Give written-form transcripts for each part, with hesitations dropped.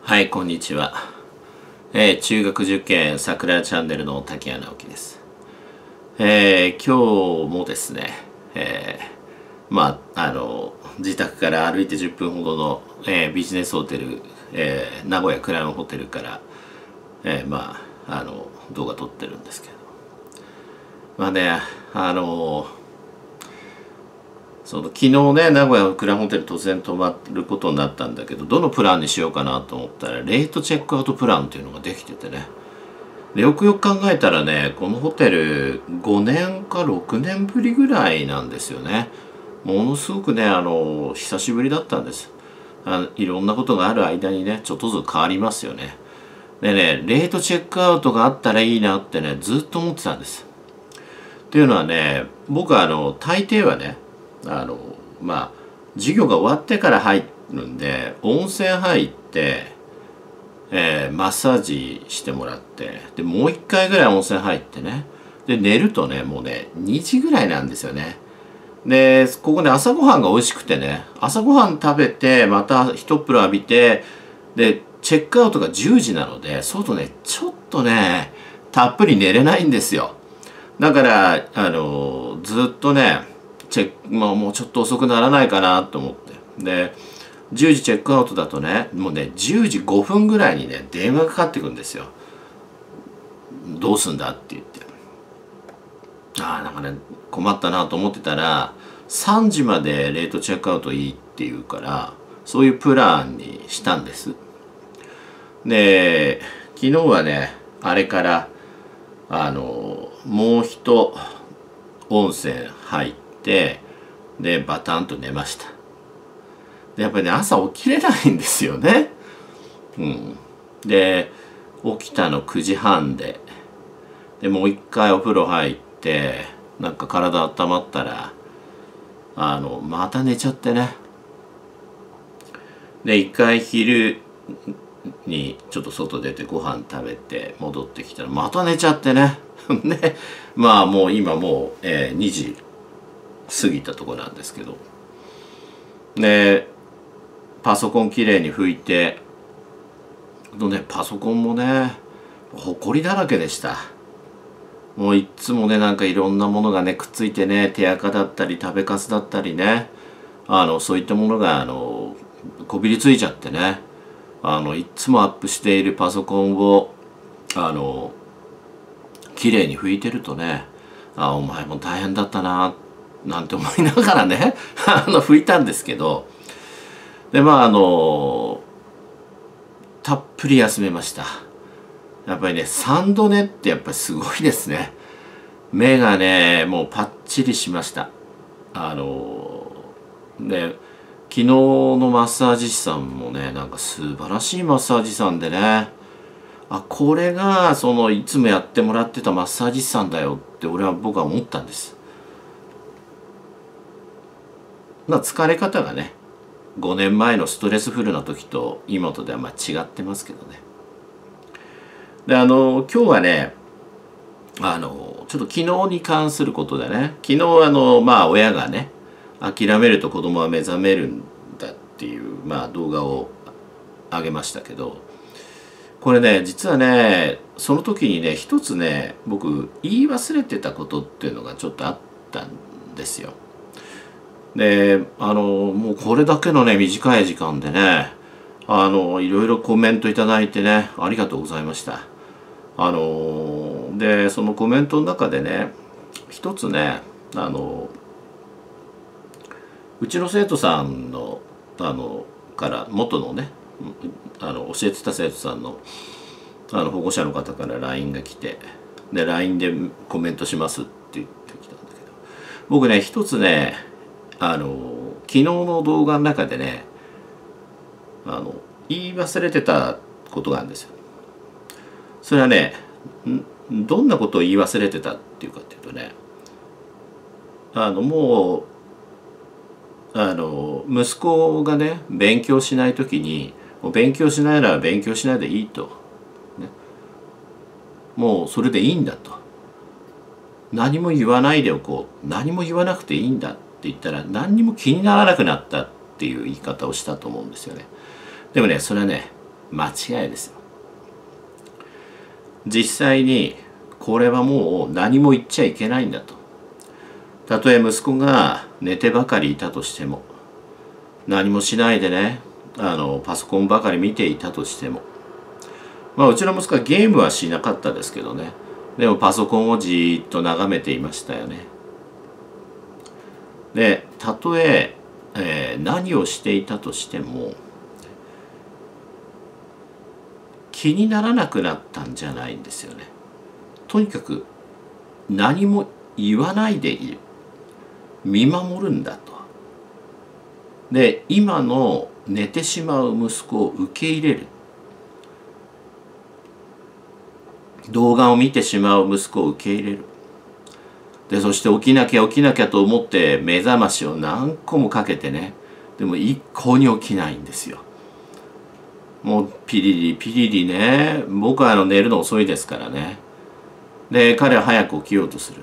はい、こんにちは。中学受験桜チャンネルの滝谷直樹です。今日もですね、自宅から歩いて10分ほどの、ビジネスホテル、名古屋クラウンホテルから、動画撮ってるんですけど、昨日ね、名古屋クラウンホテル突然泊まることになったんだけど、どのプランにしようかなと思ったら、レートチェックアウトプランっていうのができててね。で、よくよく考えたらね、このホテル5年か6年ぶりぐらいなんですよね。ものすごくね、久しぶりだったんです。いろんなことがある間にね、ちょっとずつ変わりますよね。でね、レートチェックアウトがあったらいいなってね、ずっと思ってたんです。っていうのはね、僕は大抵はね、授業が終わってから入るんで、温泉入って、マッサージしてもらって、でもう一回ぐらい温泉入ってね、で寝るとね、もうね2時ぐらいなんですよね。でここで朝ごはんが美味しくてね、朝ごはん食べてまた一風呂浴びて、でチェックアウトが10時なので、そうとねちょっとねたっぷり寝れないんですよ。だからずっとねもうちょっと遅くならないかなと思って、で10時チェックアウトだとね、もうね10時5分ぐらいにね電話がかかってくるんですよ。どうすんだって言って、なんかね困ったなと思ってたら、3時までレートチェックアウトいいって言うから、そういうプランにしたんです。で昨日はね、あれからもう一温泉入って、でバタンと寝ました。でやっぱりね、朝起きれないんですよね。で起きたの9時半で、もう一回お風呂入って、なんか体温まったらまた寝ちゃってね。で一回昼にちょっと外出てご飯食べて戻ってきたらまた寝ちゃってね。でもう今2時過ぎたとこなんですけど、でパソコンきれいに拭いて、パソコンもねほこりだらけでした。もういっつもね、なんかいろんなものがねくっついてね、手垢だったり食べかすだったりね、そういったものがこびりついちゃってね、いっつもアップしているパソコンをきれいに拭いてるとね、お前も大変だったななんて思いながらね拭いたんですけど、でたっぷり休めました。やっぱりね3度寝ってやっぱりすごいですね。目がねもうパッチリしました。昨日のマッサージ師さんもね、なんか素晴らしいマッサージ師さんでね、これがいつもやってもらってたマッサージ師さんだよって僕は思ったんです。疲れ方がね5年前のストレスフルな時と今とでは違ってますけどね。で今日はねちょっと昨日に関することでね、昨日親がね諦めると子供は目覚めるんだっていう動画を上げましたけど、これね実はねその時にね一つね僕言い忘れてたことっていうのがちょっとあったんですよ。でもうこれだけのね短い時間でねいろいろコメントいただいてね、ありがとうございました。でそのコメントの中でね一つねうちの生徒さんのから元のね教えてた生徒さんの保護者の方から LINE が来て、で LINE でコメントしますって言ってきたんだけど、僕ね一つね昨日の動画の中でね言い忘れてたことがあるんですよ。それはねどんなことを言い忘れてたっていうかっていうとね、もう息子がね勉強しない時に、もう勉強しないなら勉強しないでいいと、ね、もうそれでいいんだと、何も言わないでおこう、何も言わなくていいんだって言ったら何にも気にならなくなったっていう言い方をしたと思うんですよね。でもねそれはね間違いですよ。実際にこれはもう何も言っちゃいけないんだと。たとえ息子が寝てばかりいたとしても、何もしないでね、パソコンばかり見ていたとしても、うちの息子はゲームはしなかったですけどね、でもパソコンをじーっと眺めていましたよね。でたとえ何をしていたとしても気にならなくなったんじゃないんですよね。とにかく何も言わないでいる、見守るんだと。で今の寝てしまう息子を受け入れる、動画を見てしまう息子を受け入れる。でそして起きなきゃ起きなきゃと思って目覚ましを何個もかけてね、でも一向に起きないんですよ。もうピリリピリリね。僕は寝るの遅いですからね。で彼は早く起きようとする。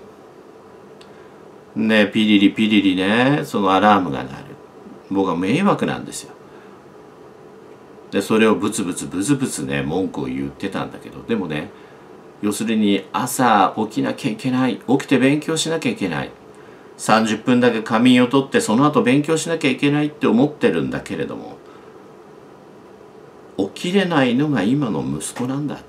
でピリリピリリね、そのアラームが鳴る。僕は迷惑なんですよ。でそれをブツブツブツブツね文句を言ってたんだけど、でもね、要するに朝起きなきゃいけない、起きて勉強しなきゃいけない、30分だけ仮眠をとってその後勉強しなきゃいけないって思ってるんだけれども、起きれないのが今の息子なんだ。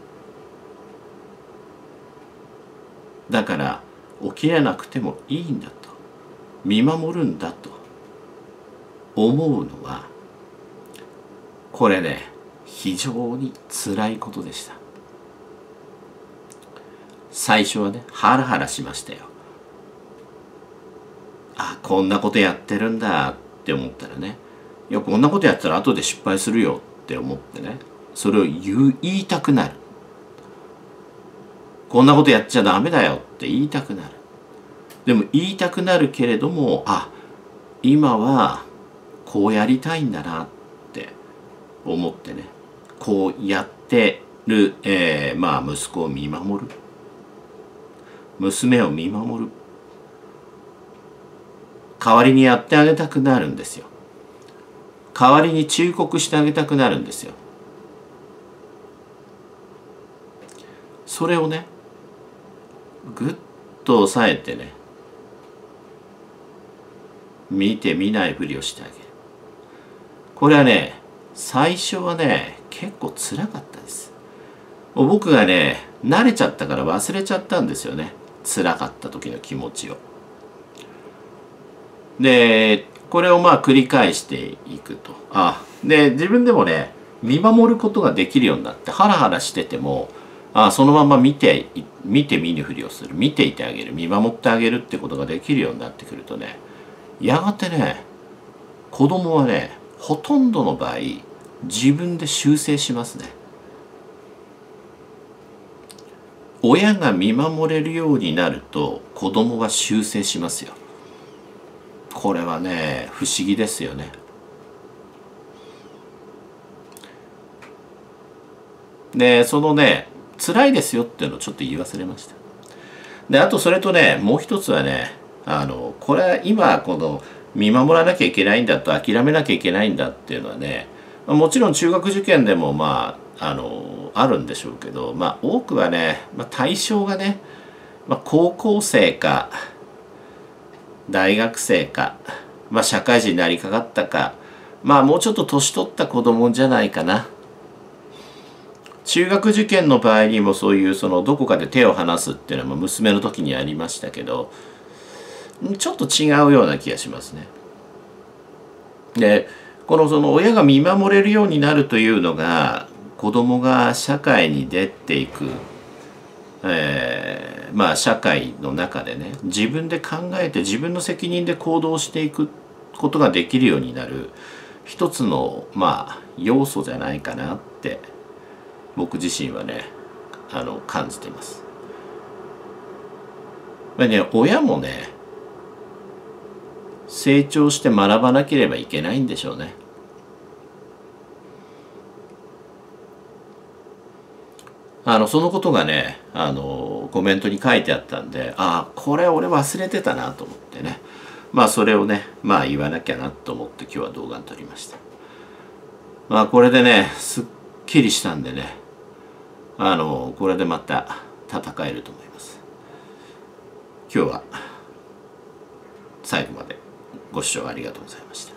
だから起きれなくてもいいんだと、見守るんだと思うのは、これね非常に辛いことでした。最初はねハラハラしましたよ。あ、こんなことやってるんだって思ったらね、いやこんなことやったら後で失敗するよって思ってね、それを言いたくなる。こんなことやっちゃダメだよって言いたくなる。でも言いたくなるけれども、あ、今はこうやりたいんだなって思ってね、こうやってる、息子を見守る、娘を見守る、代わりにやってあげたくなるんですよ。代わりに忠告してあげたくなるんですよ。それをねぐっと抑えてね、見て見ないふりをしてあげる。これはね最初はね結構つらかったです。僕がね慣れちゃったから忘れちゃったんですよね、つらかった時の気持ちを。でこれを繰り返していくと、で自分でもね見守ることができるようになって、ハラハラしててもそのまま見て見ぬふりをする、見ていてあげる、見守ってあげるってことができるようになってくるとね、やがてね子供はねほとんどの場合自分で修正しますね。親が見守れるようになると子供は修正しますよ。これはね不思議ですよね。でそのね辛いですよっていうのをちょっと言い忘れました。であとそれとねもう一つはね、これは今この見守らなきゃいけないんだと諦めなきゃいけないんだっていうのはね、もちろん中学受験でもあるんでしょうけど、多くはね、対象がね、高校生か大学生か、社会人になりかかったか、もうちょっと年取った子供じゃないかな。中学受験の場合にもそういうどこかで手を離すっていうのは娘の時にありましたけど、ちょっと違うような気がしますね。でこの親が見守れるようになるというのが、子供が社会に出ていく、社会の中でね自分で考えて自分の責任で行動していくことができるようになる一つの要素じゃないかなって僕自身はね感じています。親もね成長して学ばなければいけないんでしょうね。そのことがねコメントに書いてあったんで、これ俺忘れてたなと思ってね、それをね言わなきゃなと思って今日は動画に撮りました。これでねすっきりしたんでね、これでまた戦えると思います。今日は最後までご視聴ありがとうございました。